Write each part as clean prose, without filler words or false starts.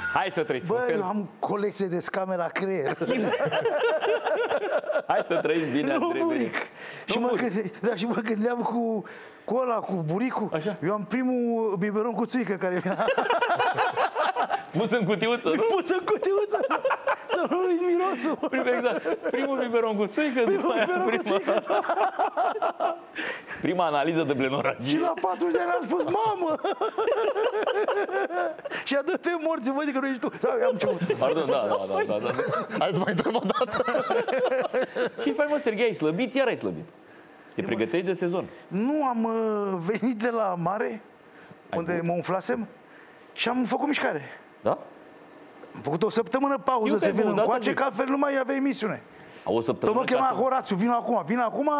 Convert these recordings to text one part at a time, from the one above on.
Hai să trăiți. Bă, eu am colecție de scame la creier. Hai să trăiți bine. Nu, buric. Și mă gândeam cu ăla, cu buricul. Așa. Eu am primul biberon cu țuică care venea. Pus în cutiuță, nu? Pus în cutiuță să nu uit mirosul. Primul biberon cu țuică, după aia prima analiză de blenorragie. Și la 40 de ani am spus, mamă! Și a dat pe morți, văd că nu ești tu. Da, am început. Pardon, da. Hai să mai întreb o dată. Și faci, mă, Serghei, ai slăbit? Iar ai slăbit. Te pregătești de sezon. Nu, am venit de la mare, unde mă umflasem, și am făcut mișcare. Da? Am făcut o săptămână pauză să vin încoace, că altfel nu mai avea emisiune. O săptămână. Mă chema Horațiu, vin acum.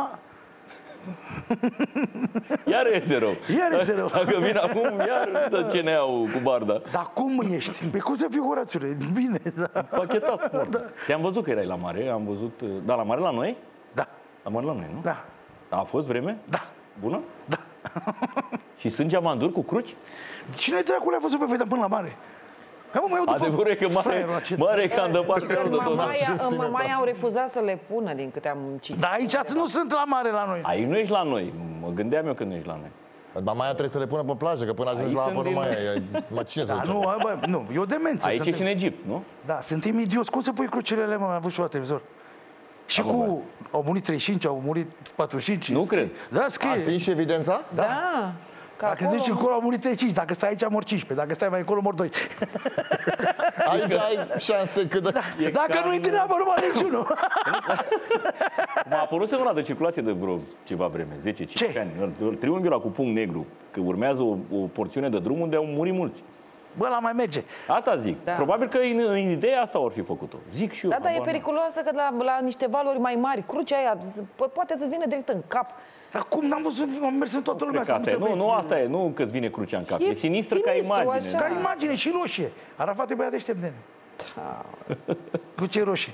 Iar este rău. Dacă vin acum, iar dă ce ne iau cu barda. Dar cum ești? Pe cum să fiu, Horațiule? Bine, da. Pachetat, mort. Da. Te-am văzut că erai la mare, am văzut... Da, la mare la noi? Da. La mare la noi, nu? Da. A fost vreme? Da. Bună? Da. Și sunt geamanduri cu cruci? Cine dracu le-a văzut pe voi până la mare? Adevărul e că mare cam de partea rău de tot. În Mamaia au refuzat să le pună, din câte am citit. Dar aici nu sunt la mare la noi. Aici nu ești la noi. Mă gândeam eu că nu ești la noi. Mamaia trebuie să le pună pe plajă, că până ajungi la apă nu mai e. Mă, cine să duce? Nu, e o demență. Aici e și în Egipt, nu? Da, suntem idioți. Cum să pui crucile, mă, am avut și la televizor. Și cu... Au murit 35, au murit 45. Nu cred. Da, scrie. Ați și evidența? Da. Dacă zici încolo au murit 35, dacă stai aici mor 15, dacă stai mai încolo mor 2. Aici ai șanse cât de... Dacă nu intri în apă, nu mai niciunul. M-a apărut semnul de circulație de vreo ceva vreme, 10-15 ani. Triunghiul ăla cu punct negru, că urmează o porțiune de drum unde au murit mulți. Bă, la mai merge. Asta zic. Da. Probabil că în ideea asta or fi făcut-o. Zic și eu. Da, dar e periculoasă că la niște valori mai mari, crucea aia poate să-ți vină direct în cap. Dar cum n-am văzut, am mers în toată lumea. Nu, asta e, nu că-ți vine crucea în cap. E sinistră ca imagine. Așa. Ca imagine și roșie. Arafat e băiat deștept, nene. Cruce roșie.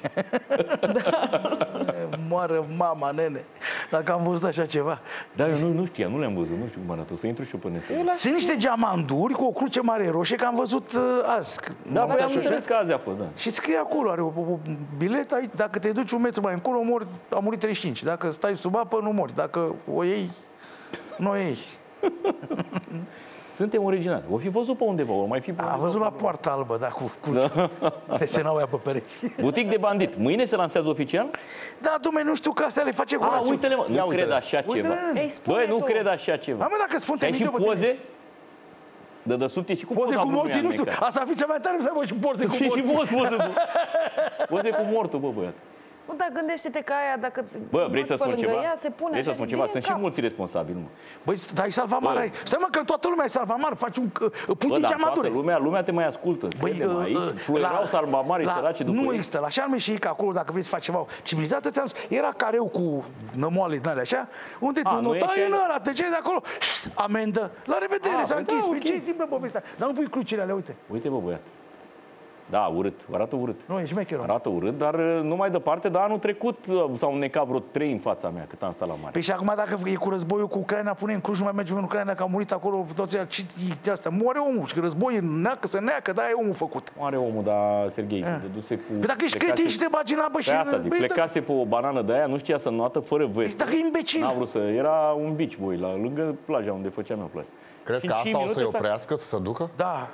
Moară mama, nene. Dacă am văzut așa ceva. Dar eu nu știam, nu le-am văzut, nu știu cum arată. Să intru și eu pe net. Sunt niște geamanduri cu o cruce mare roșie, că am văzut azi. Da, băi, am înțeles că azi a fost, da. Și scrie acolo, are un bilet, dacă te duci un metru mai încolo, a murit 35. Dacă stai sub apă, nu mori. Dacă o iei, nu o iei. Suntem originali. O fi văzut pe undeva, o mai fi pe Am văzut la Poarta Albă, da, cu desenau ea pe pereți. Butic de bandit. Mâine se lansează oficial? Da, dom'le, nu știu că astea le face Horațiu. Uite-le, mă. Nu cred așa ceva. Băi, nu cred așa ceva. Mă, dacă spun, ai și poze? De desubt e și cu poze cu morții, nu știu. Asta ar fi cea mai tare, să aibă și poze cu morții. Și poze cu mortul, bă, băiat. Nu, dar gândește-te că aia, dacă vrei să spun ceva? ea, se pune vrei să spun ceva? Sunt și mulți responsabili, mă. Băi, dai salvamare. Stai, mă, că toată lumea e salvamare. Faci un pui din geamanduri. Lumea te mai ascultă. Băi, aici fluierau salvamare săraci după nu există. La Șarme și că acolo, dacă vrei să faci ceva civilizat, era careu cu nămoale din alea așa, unde tu notai în ăla, te cei de acolo, amendă, la revedere, s-a închis. Păi ce simplă povestea? Dar nu pui crucile alea, uite. Uite, bă, băiat. Da, urât, arată urât. Nu, e șmecherul. Arată urât, dar nu mai departe, dar anul trecut s-au înnecat vreo 3 în fața mea, cât am stat la mare. Păi și acum dacă e cu războiul cu Ucraina, pune în Cluj, nu mai mergem în Ucraina, că a murit acolo toți de astea. Moare omul și că războiul neacă, să neacă, da, e omul făcut. Moare omul, dar Serghei, se dăduse cu... Păi dacă ești cretin și te bagi în apă și... Pe asta zic, plecase pe o banană de aia, nu știa să înnoată fără veste. Dacă e imbecil. N-a vrut să... Era un beach boy, lângă plaja unde făceam eu plajă. Crezi că asta o să-i oprească, să se ducă? Da.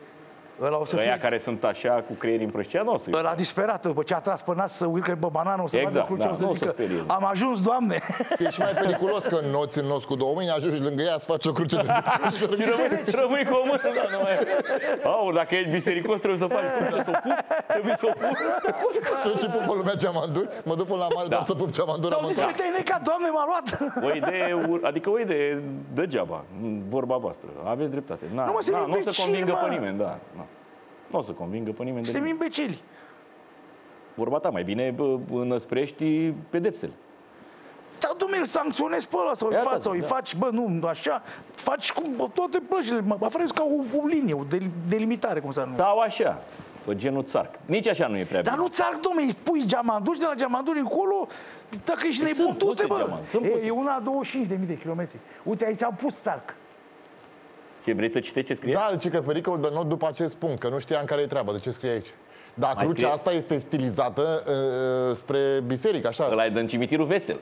Ăia care sunt așa cu creierii împrăștiat, nu o să ăla disperat, după ce a tras pe nas să urcă pe banană, o să vadă crucea, o să zică, am ajuns, Doamne! E și mai periculos că înnoți în nos cu 2 mâini, ajungi lângă ea să faci o cruce de și rămâi cu o mână, da, nu mai... Aur, dacă ești bisericos, trebuie să faci cruce, să o pup, trebuie să o pup. Să și pupă lumea geamanduri, mă duc până la mare doar să pup geamandura. Sau zice, te-ai necat, Doamne, m-a luat! O idee degeaba, vorba voastră, aveți dreptate. Nu o să convingă pe nimeni, da. Nu o să convingă pe nimeni. Suntem imbecili. Vorba ta, mai bine înăsprești pedepsele. Da, dom'le, îl sancționezi pe ăla, sau îi faci, bă, nu, așa, faci cu toate plăcile, afară ca o linie, o delimitare, cum să nu. Sau așa, pe genul țarc. Nici așa nu e prea bine. Dar nu țarc, dom'le, îi pui geamanduri, de la geamanduri încolo, dacă ești nebun, du-te, bă. E una la 25.000 de kilometri. Uite, aici am pus țarc. Ce, vrei să citești ce scrie? Da, zice că pericolul de not după acest punct, că nu știam care e treaba, de ce scrie aici. Da, Mai crucea scrie? asta este stilizată spre biserică, așa. Ăla e din cimitirul Vesel.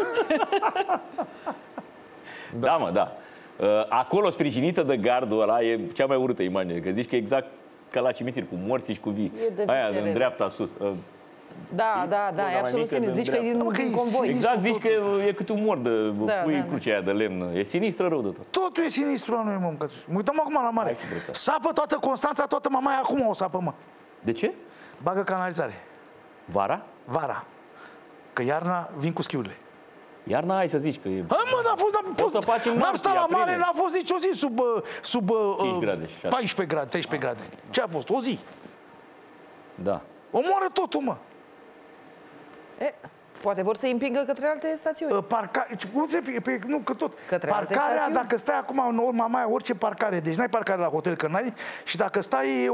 Da, mă, da. Acolo, sprijinită de gardul ăla, e cea mai urâtă imagine. Că zici că e exact ca la cimitir, cu morți și cu vii. E de Aia, veselă. din dreapta sus. Da, Zona e mai absolut mică sinistru. din Zici că e dreapta. din convoi. Exact, zici că e cât un mor de pui da. crucea aia de lemn. E sinistră rău de tot. Totul e sinistru la noi, mă. Că... Mă uităm acum la mare. Hai și brutal. Sapă toată Constanța, toată Mamaia acum o sapă, mă. De ce? Bagă canalizare. Vara? Vara. Că iarna vin cu schiurile. Iarna, hai să zici că e... Hai mă, n-a fost, să facem n-am stat la martie, mare, aprilie. n-a fost nicio zi sub 5 grade și 6. 14 grade, 13 grade. Ce a fost? O zi. Da. Omoară totul, mă. Poate vor să îi împingă către alte stațiuni. Cum se nu, că tot. Către alte Parcarea, stațiuni? dacă stai acum în urma mai orice parcare, deci n-ai parcare la hotel, că n-ai, și dacă stai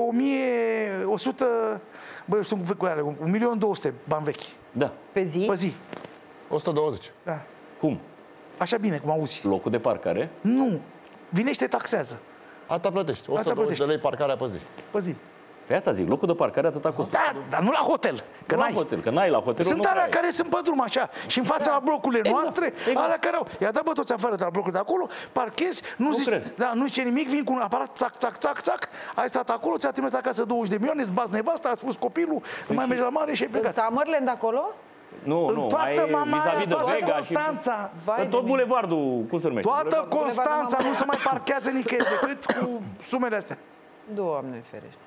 1100, băi, sunt vehiculare, 1.200.000 bani vechi, Da. Pe zi? pe zi. 120. Da. Cum? Așa bine, cum auzi. Locul de parcare? Nu. Vine și te taxează. Asta plătești. 120 de lei parcarea pe zi. Pe zi. Pe asta zic, locul de parcare atâta costă. Da, dar nu la hotel. Că Nu la n-ai. hotel, că n-ai la hotel. Sunt alea care sunt pe drum așa și în fața la blocurile noastre, exact. alea care au. Ia da bă toți afară de la blocul de acolo, parchezi, nu zici, crezi. da, nu zice nimic, vin cu un aparat, țac, ai stat acolo, ți-a trimis acasă 20 de milioane, îți bați nevasta, ați spus copilul, nu mai mergi la mare și ai În plecat. Summerland acolo? Nu, nu, mai Toată e Mamaia, vis-a-vis de toată Vega și... Constanța, Vai În de tot mine. bulevardul, cum se numește? toată Bulevardul- Constanța Mamaia. nu se mai parchează nicăieri decât cu sumele astea. Doamne ferește.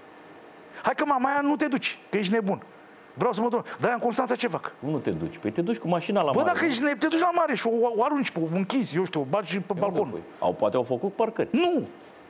Hai că Mamaia nu te duci, că ești nebun. Vreau să mă duc. Dar în Constanța ce fac? Nu te duci. Păi te duci cu mașina la Bă, mare. dacă ești te duci la mare și o arunci, o închizi, eu știu, o bagi pe balcon. Poate au făcut parcări. Nu!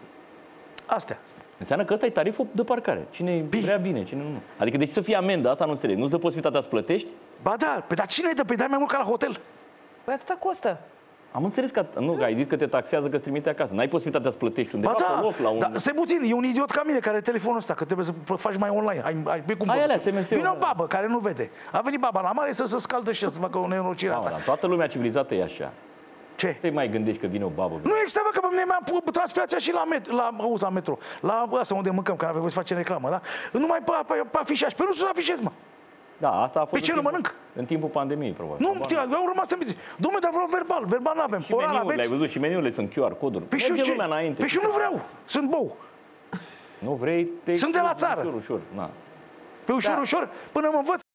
Astea. Înseamnă că ăsta e tariful de parcare. Cine vrea bine, cine nu. Adică de ce să fie amendă, asta nu înțeleg. Nu-ți dă posibilitatea să plătești? Ba da, pe dar cine îi dă? Pe dai mai mult ca la hotel. Păi atâta costă. Am înțeles că, nu, că ai zis că te taxează, că îți trimite acasă. N-ai posibilitatea să plătești undeva Ba da, pe loc, la un... dar stai puțin, e un idiot ca mine care are telefonul ăsta, că trebuie să faci mai online. Ai cum Ai alea, vorbesc. SMS-uri. Vine o babă care nu vede. A venit baba la mare să se scaldă și să facă o nenorocire Mamă, asta. dar toată lumea civilizată e așa. Ce? Te mai gândești că vine o babă? Nu există, bă, că pe mine mi-am transpirația și la metro. La asta unde mâncăm, că n-avem voie să facem reclamă, da? Numai pe afișaj. Pe nu să afișez, mă. Da, asta a fost Pe ce, în nu timpul- mănânc? În timpul pandemiei, probabil. Nu, Probabil. am rămas în bizi. Dom'le, dar vreau verbal n-avem. Și Oral meniurile, ai aveți? văzut, și meniurile sunt QR coduri. Păi și eu Merge ce? lumea înainte. Păi și eu nu vreau. Sunt bou. Nu vrei? Sunt de la țară. Ușor, ușor. Na. Pe ușor, ușor, până mă învăț.